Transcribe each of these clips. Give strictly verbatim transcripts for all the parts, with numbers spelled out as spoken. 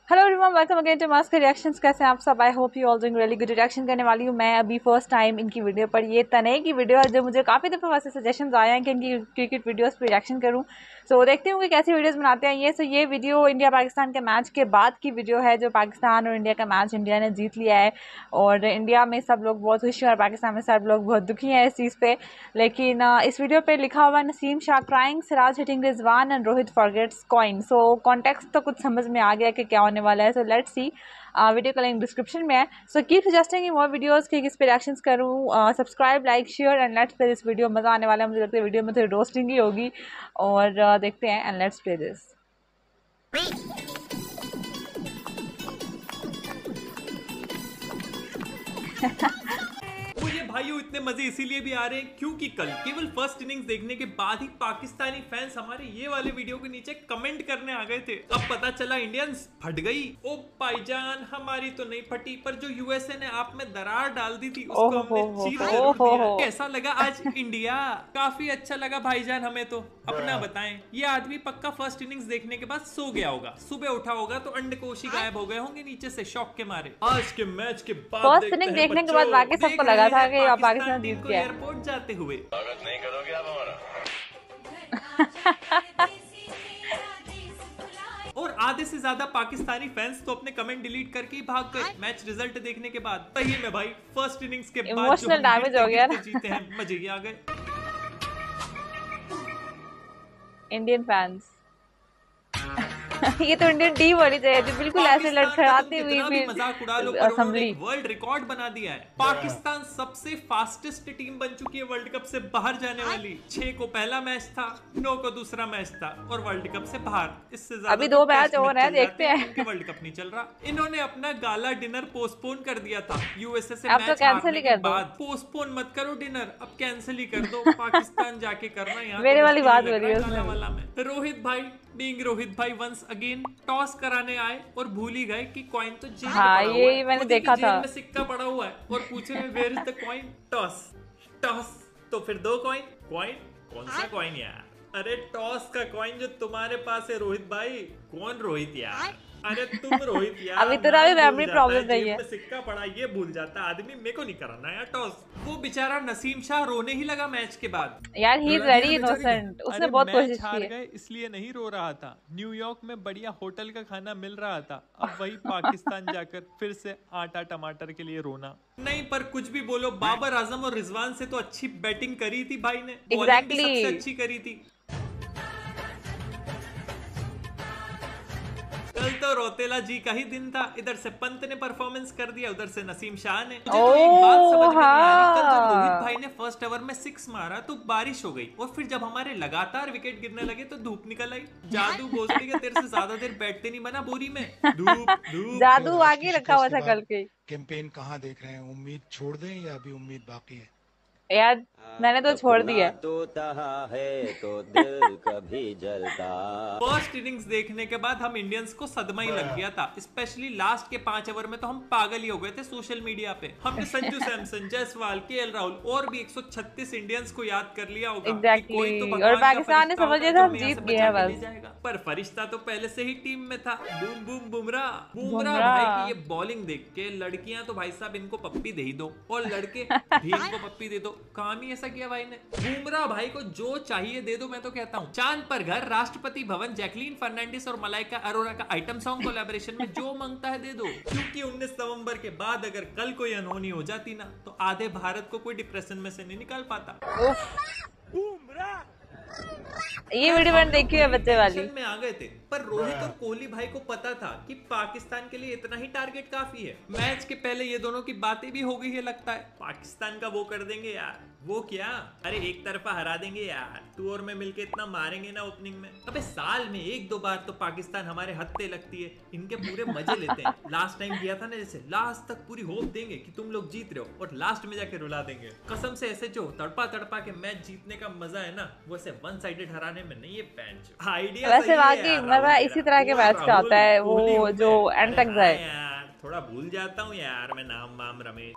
Hello everyone, welcome again to mask reactions. कैसे हैं आप सब? I hope you all doing really good. Reaction करने वाली हूँ मैं अभी फर्स्ट टाइम इनकी वीडियो पर। ये तने की वीडियो है जो मुझे काफ़ी दफ़े वैसे सजेशंस आए हैं कि इनकी क्रिकेट वीडियोस पर रिएक्शन करूँ। सो so, देखती हूँ कि कैसी वीडियोस बनाते हैं ये। सो so, ये वीडियो इंडिया पाकिस्तान के मैच के बाद की वीडियो है, जो पाकिस्तान और इंडिया का मैच इंडिया ने जीत लिया है और इंडिया में सब लोग बहुत खुश हैं और पाकिस्तान में सब लोग बहुत दुखी हैं इस चीज़ पे। लेकिन इस वीडियो पे लिखा हुआ Naseem Shah crying, Siraj hitting Rizwan and Rohit forgets coin. So context तो कुछ समझ में आ गया कि क्या होने वाला है। So let's see. वीडियो का लिंक डिस्क्रिप्शन में है। So keep suggesting in more videos कि किस पे रिएक्शंस करूँ। Subscribe, like, share and let's play this video. मज़ा आने वाला है, मुझे लगता है वीडियो में थोड़ी रोस्टिंग ही होगी और uh, देखते हैं एंड लेट्स प्ले दिस। मुझे भाइयों इतने मजे इसीलिए भी आ रहे हैं क्योंकि कल केवल फर्स्ट इनिंग्स देखने के बाद ही पाकिस्तानी फैंस हमारे ये वाले वीडियो के नीचे कमेंट करने आ गए थे। अब पता चला इंडियंस फट गई। ओ भाईजान, हमारी तो नहीं फटी, पर जो यूएसए ने आप में दरार डाल दी थी उसको हमने चीर जरूर दिया। कैसा लगा आज इंडिया? काफी अच्छा लगा भाईजान हमें तो। अपना बताएं। ये आदमी पक्का फर्स्ट इनिंग्स देखने के बाद सो गया होगा, सुबह उठा होगा तो अंडकोशी गायब हो गए होंगे नीचे से शॉक के मारे। आज के मैच के बाद फर्स्ट इनिंग देखने के बाद बाकी सबको लगा था कि पाकिस्तान जीत गया। एयरपोर्ट जाते हुए स्वागत नहीं करोगे आप हमारा? और आधे से ज्यादा पाकिस्तानी फैंस तो अपने कमेंट डिलीट करके ही भाग गए मैच रिजल्ट देखने के बाद। सही में भाई, फर्स्ट इनिंग्स के बाद इमोशनल डैमेज हो गया ना। जीते हैं, मजे ही आ गए। इंडियन फैंस ये तो इंडियन टीम होनी चाहिए थी, बिल्कुल ऐसे लड़खड़ाती हुई फिर असेंबली। वर्ल्ड रिकॉर्ड बना दिया है। पाकिस्तान सबसे फास्टेस्ट टीम बन चुकी है वर्ल्ड कप से बाहर जाने वाली। छह को पहला मैच था, नौ को दूसरा मैच था और वर्ल्ड कप से बाहर। इससे ज्यादा अभी दो मैच और हैं, देखते हैं। वर्ल्ड कप नहीं चल रहा। इन्होंने अपना गाला डिनर पोस्टपोन कर दिया था यूएसए से अब तो कैंसिल ही कर दो। पोस्टपोन मत करो डिनर, अब कैंसिल ही कर दो। पाकिस्तान जाके करना यहाँ मेरे वाली बात हो रही है। रोहित भाई बीइंग रोहित भाई वंस अगेन टॉस कराने आए और भूल ही गए कि कॉइन तो जेल में हाँ, पड़ा ये हुआ है। मैंने देखा था। जेल में सिक्का पड़ा हुआ है और पूछ रहे where is the coin? Toss toss तो फिर दो कॉइन। कॉइन कौन सा कॉइन यार? अरे टॉस का कॉइन जो तुम्हारे पास है रोहित भाई। कौन रोहित यार? अरे तुम रोहित यार। अभी तेरा भी मेमोरी प्रॉब्लम नहीं है। सिक्का पड़ा ये भूल जाता आदमी। मेरे को नहीं कराना यार टॉस। वो बेचारा नसीम शाह रोने ही लगा मैच के बाद। यार ही इज वेरी इनोसेंट, उसने बहुत कोशिश की है। इसलिए नहीं रो रहा था। न्यूयॉर्क में बढ़िया होटल का खाना मिल रहा था, अब वही पाकिस्तान जाकर फिर से आटा टमाटर के लिए रोना। नहीं, पर कुछ भी बोलो, बाबर आजम और रिजवान से तो अच्छी बैटिंग करी थी भाई ने। बॉलिंग भी सबसे अच्छी करी थी। कल तो रोतेला जी का ही दिन था। इधर से पंत ने परफॉर्मेंस कर दिया, उधर से नसीम शाह ने। मुझे तो एक बात समझ में नहीं आ रही, कल जब रोहित भाई ने फर्स्ट ओवर में सिक्स मारा तो बारिश हो गई और फिर जब हमारे लगातार विकेट गिरने लगे तो धूप निकल आई। जादू भोसड़ी के तेरे से ज्यादा देर बैठते नहीं बना बोरी में। धूप धूप जादू आगे रखा हुआ था कल के। कैंपेन कहाँ देख रहे हैं? उम्मीद छोड़ दें या अभी उम्मीद बाकी है? यार मैंने तो छोड़ दिया। तो है तो दिल कभी जलता। फर्स्ट इनिंग्स देखने के बाद हम इंडियंस को सदमा ही लग गया था। स्पेशली लास्ट के पांच ओवर में तो हम पागल ही हो गए थे सोशल मीडिया पे। हमने संजू सैमसन, जायसवाल, केएल राहुल और भी एक सौ छत्तीस इंडियंस को याद कर लिया होगा। exactly. कोई तो और पाकिस्तान ने समझ लिया था हम जीत गए हैं बस। पर फरिश्ता तो पहले से ही टीम में था। बूम बूम बुमराह बुमराह भाई की ये बॉलिंग देख के लड़कियां तो भाई साहब इनको पप्पी दे ही दो और लड़के भी इनको पप्पी दे दो। काम ही ऐसा किया भाई ने। बुमराह भाई को जो चाहिए दे दो। मैं तो कहता हूँ चांद पर घर, राष्ट्रपति भवन, जैकलीन फर्नांडिस और मलाइका अरोरा का आइटम सॉन्ग कोलैबोरेशन में जो मांगता है दे दो। क्योंकि उन्नीस नवंबर के बाद अगर कल कोई अनहोनी हो जाती ना तो आधे भारत को कोई डिप्रेशन में से नहीं निकाल पाता। बुमराह ये वीडियो मैंने देखी है बच्चे वाली में आ गए थे, पर रोहित और कोहली भाई को पता था कि पाकिस्तान के लिए इतना ही टारगेट काफी है। मैच के पहले ये दोनों की बातें भी हो गई है लगता है। पाकिस्तान का वो कर देंगे यार। वो क्या? अरे एक तरफा हरा देंगे यार। तू और मैं मिलके इतना मारेंगे ना ओपनिंग में। अबे साल में एक दो बार तो पाकिस्तान हमारे हत्थे लगती है, इनके पूरे मजे लेते हैं। लास्ट टाइम किया था ना जैसे, लास्ट तक पूरी होप देंगे कि तुम लोग जीत रहे हो और लास्ट में जाके रुला देंगे। कसम से ऐसे जो तड़पा तड़पा के मैच जीतने का मजा है ना, वो ऐसे वन साइडेड हराने में नहीं है। पैंच आइडिया वैसे बाकी मजा इसी तरह के मैच का होता है, वो जो एंड तक जाए। यार थोड़ा भूल जाता हूँ यार मैं नाम वाम रमेश।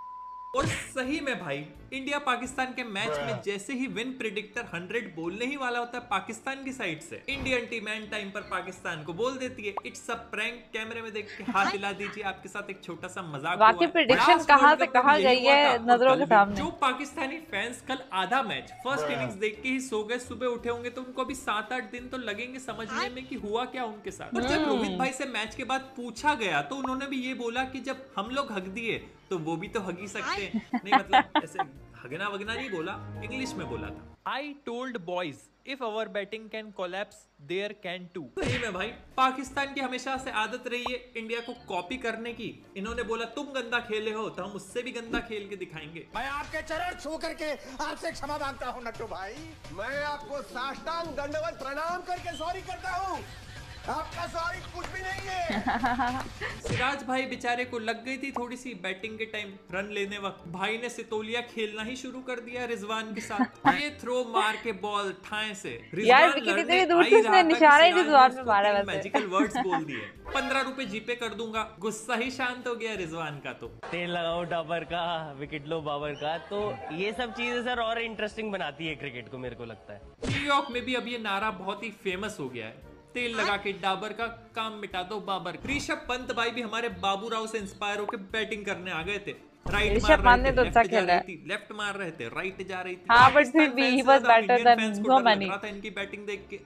और सही में भाई, इंडिया पाकिस्तान के मैच में जैसे ही विन प्रिडिक्टर हंड्रेड बोलने ही वाला होता है पाकिस्तान की साइड से, इंडियन टीम एंड टाइम पर पाकिस्तान को बोल देती है इट्स अ प्रैंक। कैमरे में देख के हाथ हिला दीजिए, आपके साथ एक छोटा सा मजाक हुआ। बाकी प्रेडिक्शन कहाँ से कहाँ गई है नजरों के सामने। जो पाकिस्तानी फैंस कल आधा मैच फर्स्ट इनिंग्स देख के ही सो गए, सुबह उठे होंगे तो उनको अभी सात आठ दिन तो लगेंगे समझने में कि हुआ क्या उनके साथ। और जब रोहित भाई से मैच के बाद पूछा गया तो उन्होंने भी ये बोला कि जब हम लोग हक दिए तो वो भी तो हगी सकते हैं। नहीं मतलब ऐसे हगना वगना नहीं बोला, इंग्लिश में बोला था। I told boys if our batting can collapse there can too. सही में भाई, पाकिस्तान की हमेशा से आदत रही है इंडिया को कॉपी करने की। इन्होंने बोला तुम गंदा खेले हो तो हम उससे भी गंदा खेल के दिखाएंगे। मैं आपके चरण छू करके आपसे क्षमा मांगता हूँ नट्टू भाई। मैं आपको साष्टांग दंडवत प्रणाम करके सॉरी करता हूँ। आपका सॉरी कुछ भी नहीं है। सिराज भाई बेचारे को लग गई थी थोड़ी सी बैटिंग के टाइम रन लेने वक्त, भाई ने सितोलिया खेलना ही शुरू कर दिया रिजवान के साथ। ये थ्रो मार के बॉल ठाए से यार कितनी देर दूर से उसने निशाना ही रिजवान में मारा। वैसे मैजिकल वर्ड्स बोल दिए, पंद्रह रुपए जीपे कर दूंगा। गुस्सा ही शांत हो गया रिजवान का। तो तेल लगाओ डाबर का, विकेट लो बाबर का। तो ये सब चीजें सर और इंटरेस्टिंग बनाती है क्रिकेट को, मेरे को लगता है। न्यूयॉर्क में भी अब ये नारा बहुत ही फेमस हो गया है, तेल लगा के डाबर का, काम मिटा दो बाबर। ऋषभ पंत भाई भी हमारे बाबू राव से इंस्पायर होकर बैटिंग करने आ गए थे। राइट मार रहे थे, तो अच्छा खेला है। लेफ्ट मार रहे थे, राइट जा रही थी। हाँ बट फिर भी he was better than no money. था इनकी बैटिंग देख के।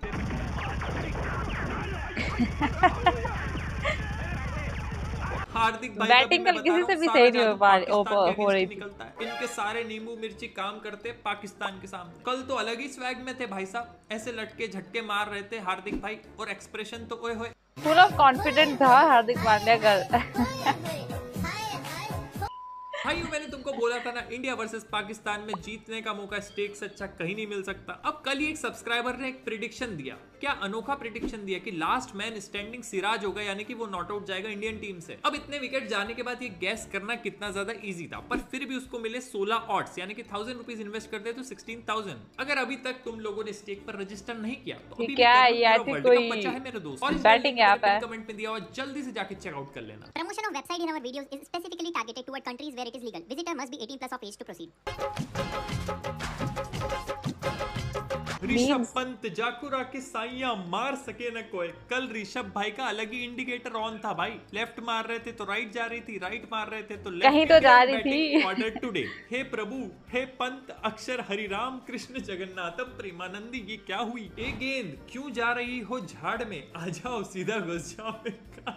हार्दिक भाई बैटिंग कल किसी से भी सही नहीं हो पा हो रही थी। इनके सारे नींबू मिर्ची काम करते पाकिस्तान के सामने। कल तो अलग ही स्वैग में थे भाई साहब, ऐसे लटके झटके मार रहे थे हार्दिक भाई, और एक्सप्रेशन तो ओए होए फुल ऑफ कॉन्फिडेंट था हार्दिक पांड्या का। भाई मैंने तुमको बोला था ना, इंडिया वर्सेस पाकिस्तान में जीतने का मौका स्टेक से अच्छा कहीं नहीं मिल सकता। अब कल ही एक सब्सक्राइबर ने एक प्रिडिक्शन दिया, क्या अनोखा प्रिडिक्शन दिया कि लास्ट मैन स्टैंडिंग सिराज होगा, यानी कि वो नॉट आउट जाएगा इंडियन टीम से। अब इतने विकेट जाने के बाद ये गैस करना कितना ज्यादा इजी था, पर फिर भी उसको मिले सोलह ऑड्स, यानी कि थाउजेंड रुपीज इन्वेस्ट करते तो सिक्सटीन थाउजेंड। अगर अभी तक तुम लोगों ने स्टेक पर रजिस्टर नहीं किया तो अभी क्या ये कोई बचा है मेरे दोस्त, और बैटिंग ऐप है, कमेंट में दिया हुआ, जल्दी से जाके चेकआउट कर लेना। Promotion of website in our videos is specifically targeted toward countries where it is legal. Visitor must be eighteen plus of age to proceed. Rishabh Pant जाकुरा के साइया मार सके न कोई। कल ऋषभ भाई का अलग ही इंडिकेटर ऑन था भाई, लेफ्ट मार रहे थे तो राइट जा रही थी, राइट मार रहे थे तो लेफ्ट कहीं तो जा रही थी। ऑर्डर टुडे, हे प्रभु, हे पंत अक्षर हरिराम कृष्ण जगन्नाथम प्रेमानंदी, ये क्या हुई? ये गेंद क्यों जा रही हो झाड़ में, आ जाओ सीधा घुस जाओ।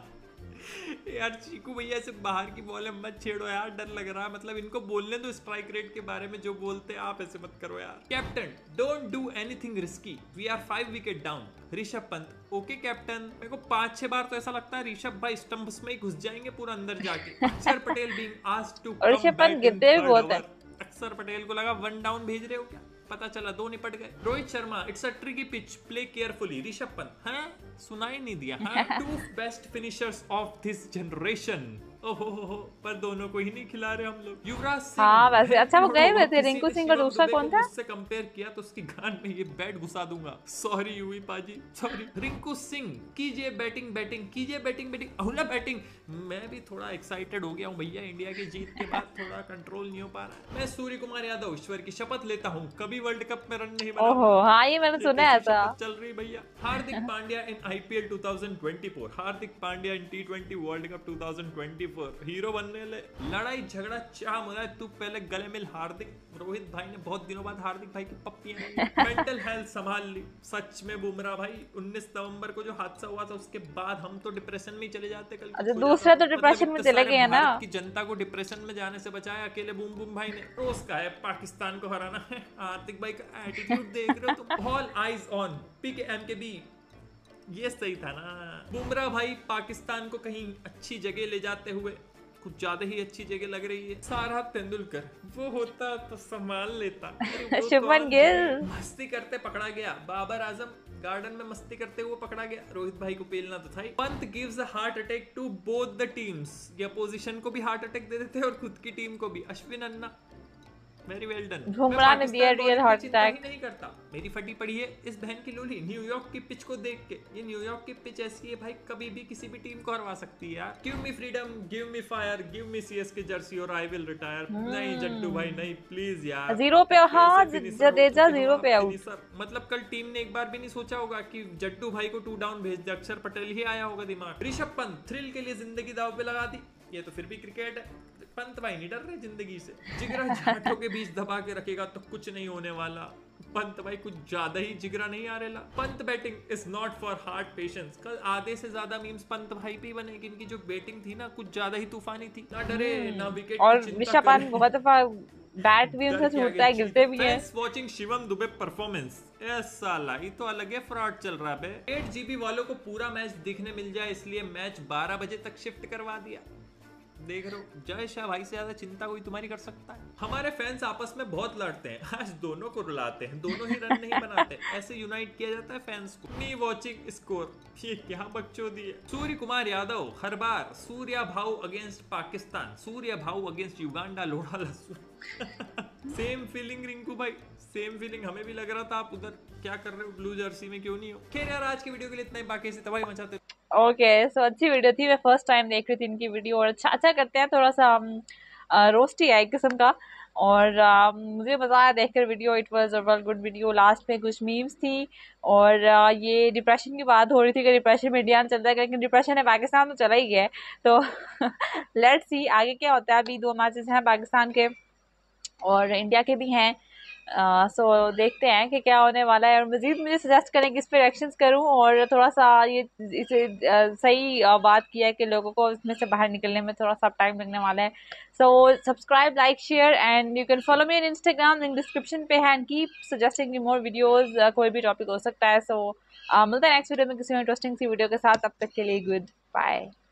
यार चीकू भैया से बाहर की बॉल मत छेड़ो यार, डर लग रहा है। मतलब इनको बोलने दो स्ट्राइक रेट के बारे में जो बोलते हैं, आप ऐसे मत करो यार। Captain don't do anything risky, we are five wicket down. Rishabh Pant okay captain. मेरे को पांच छह बार तो ऐसा लगता है ऋषभ भाई स्टंप्स में ही घुस जाएंगे पूरा अंदर जाके। Akshar Patel being asked to come Rishabh Pant गिरते भी बहुत है। अक्षर पटेल को लगा वन डाउन भेज रहे हो क्या, पता चला दो निपट गए। Rohit Sharma it's a tricky pitch, play carefully. Rishabh Pant हाँ सुनाई नहीं दिया। हाँ two best finishers of this generation. ओहो हो हो, पर दोनों को ही नहीं खिला रहे हम लोग। युवराज सिंह हाँ वैसे अच्छा वो गए हुए थे। रिंकू सिंह और दूसरा कौन था? उससे कंपेयर किया तो उसकी गान में ये बैट घुसा दूंगा। सॉरी यूवी पाजी, सॉरी। रिंकू सिंह कीजिए बैटिंग बैटिंग कीजिए बैटिंग बैटिंग अहुला बैटिंग। मैं भी थोड़ा एक्साइटेड हो गया हूँ भैया, इंडिया की जीत के बाद थोड़ा कंट्रोल नहीं हो पा रहा है। मैं सूर्य कुमार यादव ईश्वर की शपथ लेता हूँ, कभी वर्ल्ड कप में रन नहीं बना। ओहो हाँ ये मैंने सुना है ऐसा। चल रही भैया। Hardik Pandya in IPL two thousand twenty four, Hardik Pandya in T twenty world cup two thousand twenty four, hero बनने ले। लड़ाई झगड़ा चाह हो रहा है, तू पहले गले मिल हार्दिक। रोहित भाई ने बहुत दिनों बाद हार्दिक भाई की पप्पियां मेंटल हेल्थ संभाल ली। सच में बुमराह भाई उन्नीस नवंबर को जो हादसा हुआ था उसके बाद हम तो डिप्रेशन में चले जाते। कल अच्छा दूसरा तो डिप्रेशन में चले गए ना, कि जनता को डिप्रेशन में जाने से बचाया अकेले बूम बूम भाई ने। रोज का है पाकिस्तान को हराना है। हार्दिक भाई का एटीट्यूड देख रहे हो तुम। All eyes on PK MKB, ये सही था ना। बुमराह भाई पाकिस्तान को कहीं अच्छी जगह ले जाते हुए कुछ ज्यादा ही अच्छी जगह लग रही है। सारा तेंदुलकर वो होता तो संभाल लेता। शुभमन गिल मस्ती करते पकड़ा गया। बाबर आजम गार्डन में मस्ती करते हुए पकड़ा गया। रोहित भाई को पेलना तो था ही। Pant gives a heart attack to both the teams, ये अपोजिशन को भी हार्ट अटैक दे देते हैं और खुद की टीम को भी। Ashwin Anna very well done. Bumrah ने दिया रियल हार्ट अटैक। नहीं करता, मेरी फटी पड़ी है इस बहन की लोली न्यूयॉर्क की पिच को देख के। ये न्यूयॉर्क की पिच ऐसी है भाई, कभी भी किसी भी टीम को हरवा सकती है यार। Give me freedom, give me fire, give me CSK jersey और आई विल रिटायर। नहीं जट्टू भाई नहीं, प्लीज यार। जीरो पे हाँ जडेजा जीरो पे आउट। मतलब कल टीम ने एक बार भी नहीं सोचा होगा कि जट्टू भाई को टू डाउन भेज दे, अक्षर पटेल ही आया होगा दिमाग। ऋषभ पंत थ्रिल के लिए जिंदगी दाव पे लगा दी, ये तो फिर भी क्रिकेट है। पंत भाई नहीं डर रहे जिंदगी से, जिगरा झाटों के बीच दबा के रखेगा तो कुछ नहीं होने वाला। पंत भाई कुछ ज्यादा ही जिगरा नहीं आ रहा। Pant batting is not for hard patience. कल आधे से ज्यादा मीम्स पंत भाई पे बने कि इनकी जो बैटिंग थी ना कुछ ज्यादा ही तूफानी थी, ना डरे ना विकेट। और ऋषभ पंत बहुत दफा बैट भी उनसे छूटता है, गिरते भी हैं। वाचिंग शिवम दुबे परफॉर्मेंस, साला ये तो अलग है फ्रॉड चल रहा है। एट जीबी वालों को पूरा मैच देखने मिल जाए इसलिए मैच बारह बजे तक शिफ्ट करवा दिया। देख रहे हो जय शाह भाई से ज्यादा चिंता कोई तुम्हारी कर सकता है। हमारे फैंस आपस में बहुत लड़ते हैं, आज दोनों को रुलाते हैं, दोनों ही रन नहीं बनाते, ऐसे यूनाइट किया जाता है फैंस को। मी वॉचिंग स्कोर, ये क्या बकचोदी है। सूर्य कुमार यादव हर बार सूर्या भाऊ अगेंस्ट पाकिस्तान, सूर्या भाऊ अगेंस्ट युगांडा लोढ़ा लहसुन। सेम फीलिंग रिंकू भाई, सेम फीलिंग हमें भी लग रहा था। आप उधर क्या कर रहे हो ब्लू जर्सी में, क्यों नहीं हो। खैर यार आज की वीडियो के लिए इतना ही, बाकी से तबाही मचाते। ओके सो अच्छी वीडियो थी, मैं फर्स्ट टाइम देख रही थी इनकी वीडियो। और अच्छा अच्छा करते हैं, थोड़ा सा रोस्टी है एक किस्म का। और uh, मुझे मज़ा आया देखकर video. It was a well good video. Last में कुछ मीम्स थी और uh, ये डिप्रेशन की बात हो रही थी कि डिप्रेशन में इंडिया चलता है, लेकिन डिप्रेशन है पाकिस्तान तो चला ही गया है। तो लेट्स सी आगे क्या होता है। अभी दो मैचेस हैं पाकिस्तान के और इंडिया के भी हैं। सो uh, so, देखते हैं कि क्या होने वाला है। और मज़ीद मुझे सजेस्ट करें कि इस पर रिएक्शंस करूं। और थोड़ा सा ये इसे uh, सही uh, बात किया है कि लोगों को इसमें से बाहर निकलने में थोड़ा सा टाइम लगने वाला है। So subscribe, like, share and you can follow me in Instagram, link description पे है। And keep suggesting me more videos, कोई भी टॉपिक हो सकता है। सो so, uh, मिलते हैं नेक्स्ट वीडियो में किसी इंटरेस्टिंग सी वीडियो के साथ। तब तक के लिए गुड बाय।